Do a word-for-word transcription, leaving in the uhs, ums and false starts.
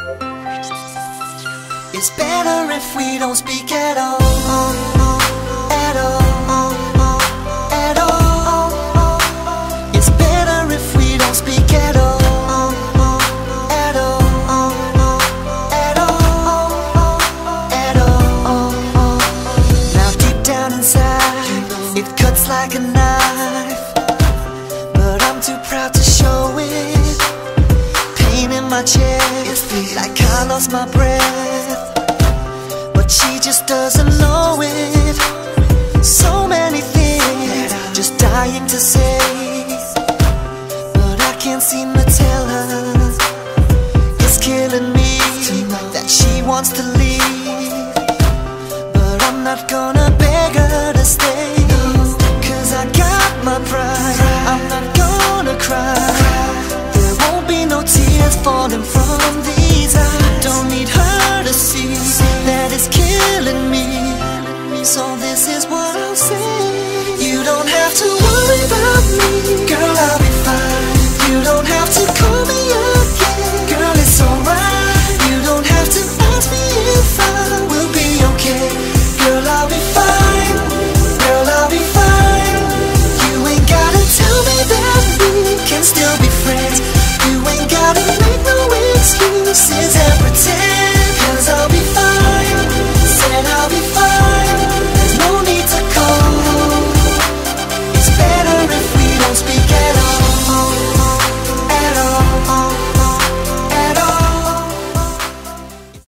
It's better if we don't speak at all, at all, at all. It's better if we don't speak at all, at all, at all, at all. Now deep down inside, it cuts like a knife, but I'm too proud to show it. Pain in my chest, like I lost my breath, but she just doesn't know it. So many things, just dying to say, but I can't seem to tell her. It's killing me that she wants to leave, but I'm not gonna